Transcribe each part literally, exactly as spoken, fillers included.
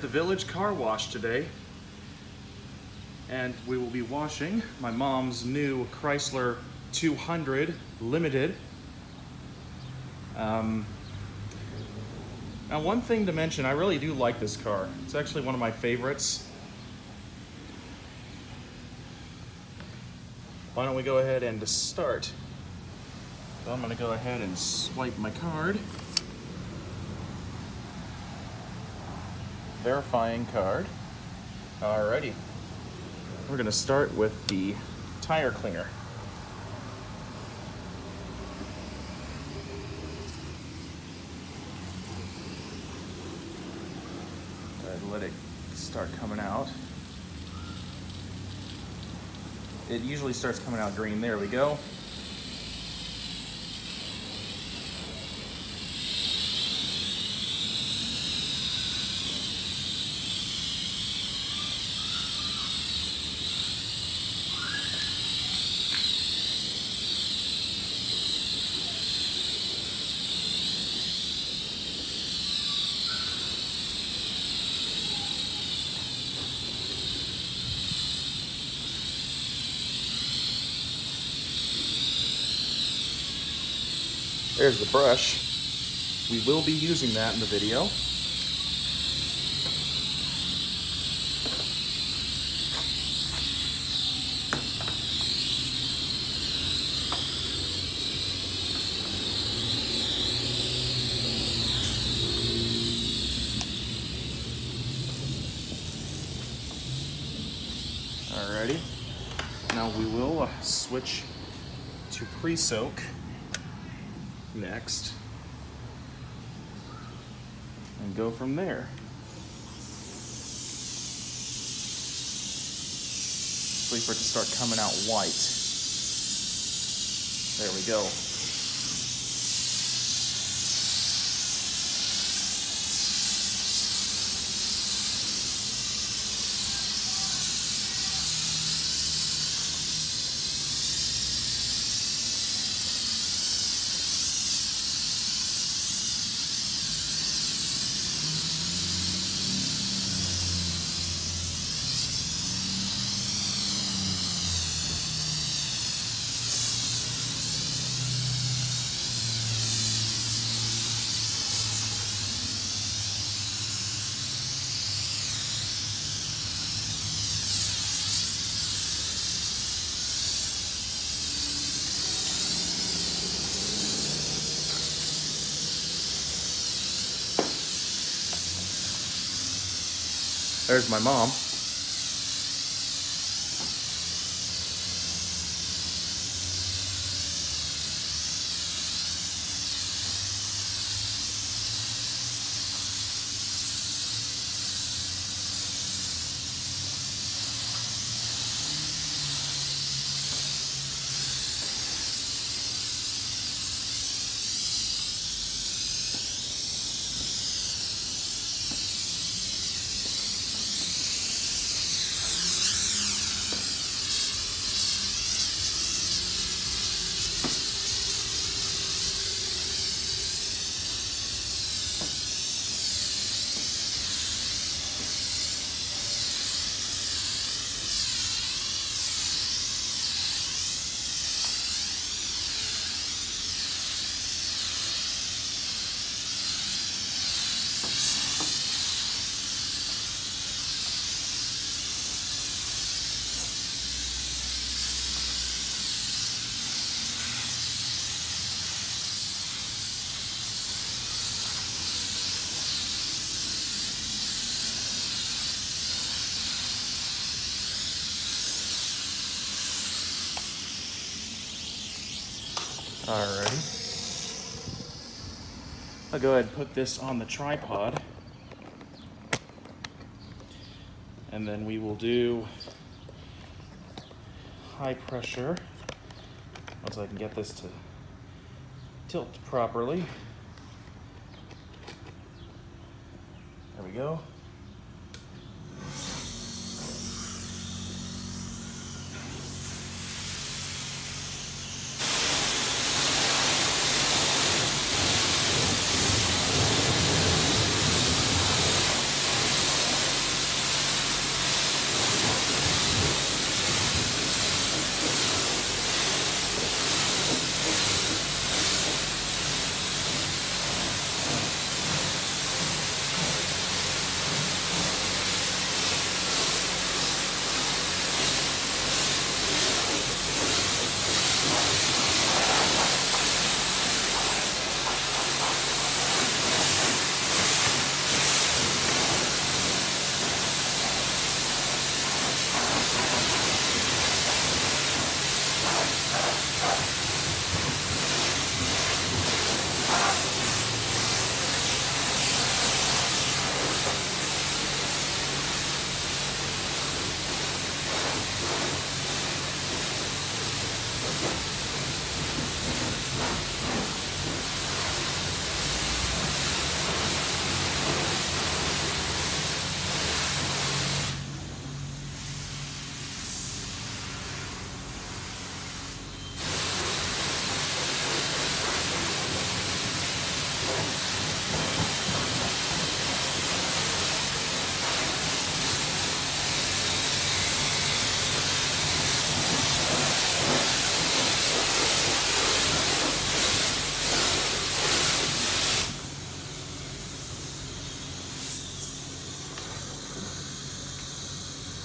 Village car wash today, and we will be washing my mom's new Chrysler two hundred Limited. Um, now one thing to mention, I really do like this car. It's actually one of my favorites. Why don't we go ahead and start? So I'm gonna go ahead and swipe my card. Verifying card. Alrighty. We're gonna start with the tire cleaner. Right, let it start coming out. It usually starts coming out green. There we go. There's the brush. We will be using that in the video. Alrighty. Now we will uh, switch to pre-soak next and go from there. Wait for it to start coming out white. There we go. There's my mom. Alrighty. I'll go ahead and put this on the tripod. And then we will do high pressure once I can get this to tilt properly. There we go.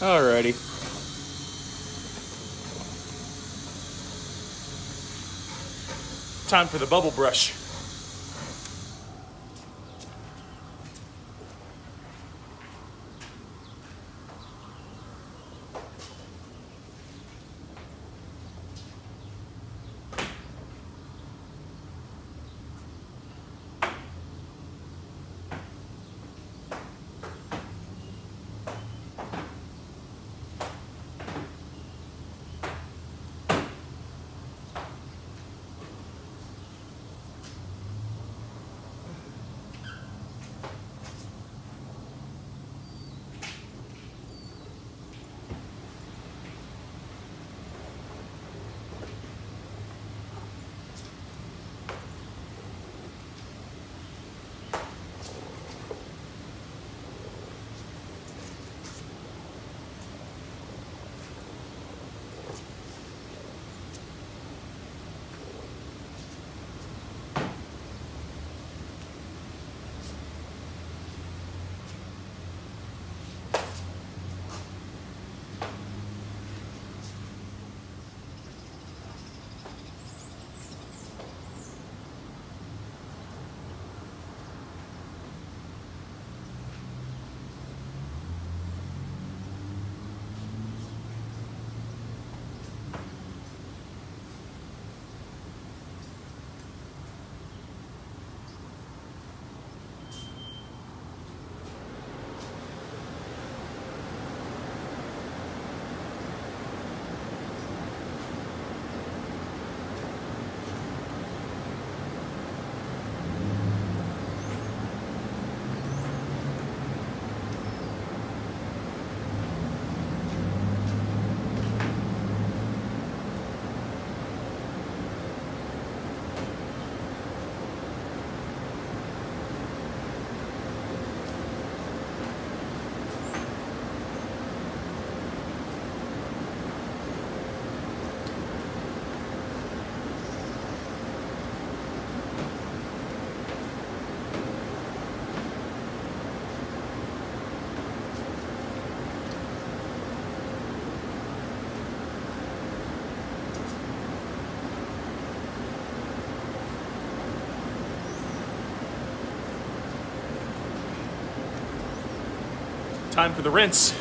Alrighty. Time for the bubble brush. Time for the rinse.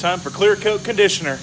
Time for clear coat conditioner.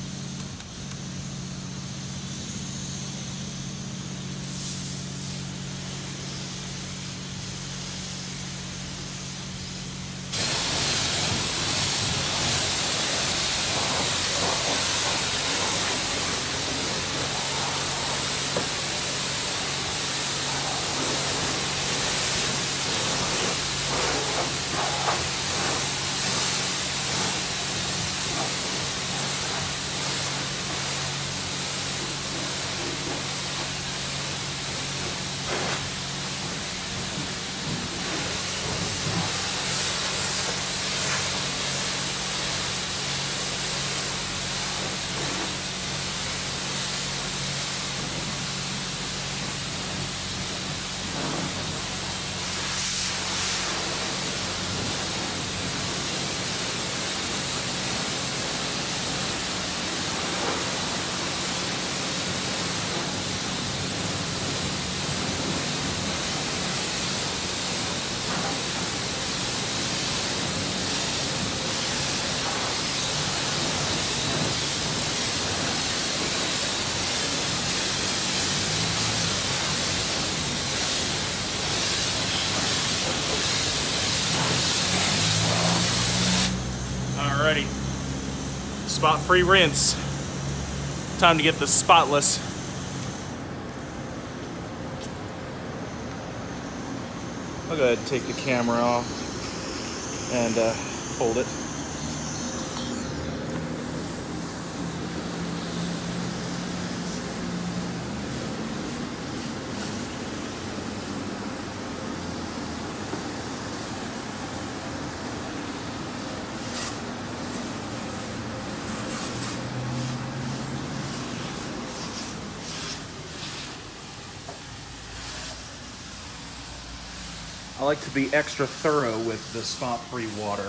Alrighty, spot-free rinse. Time to get this spotless. I'll go ahead and take the camera off and uh, hold it. I like to be extra thorough with the spot-free water.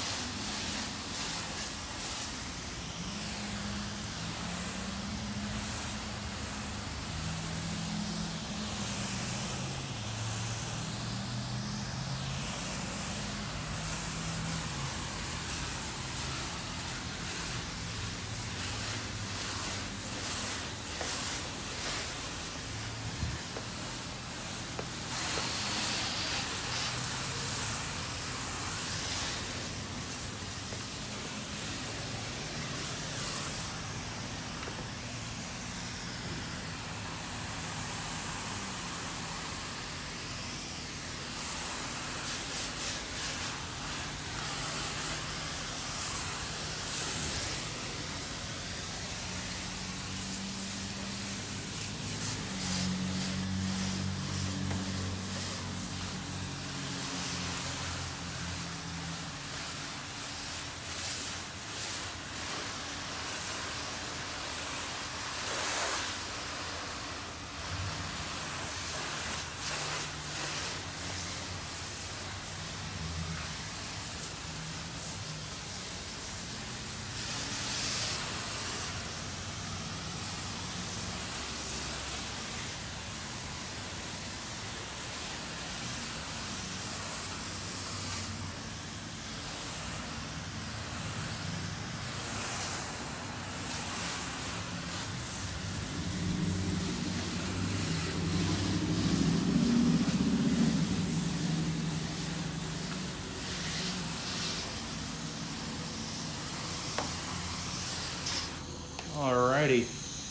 Alrighty.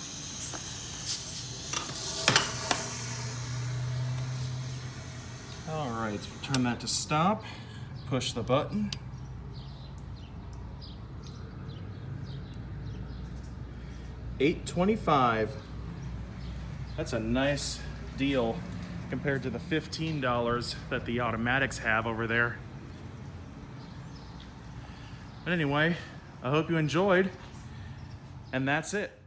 Alright, so turn that to stop, push the button. eight twenty-five. That's a nice deal compared to the fifteen dollars that the automatics have over there. But anyway, I hope you enjoyed, and that's it.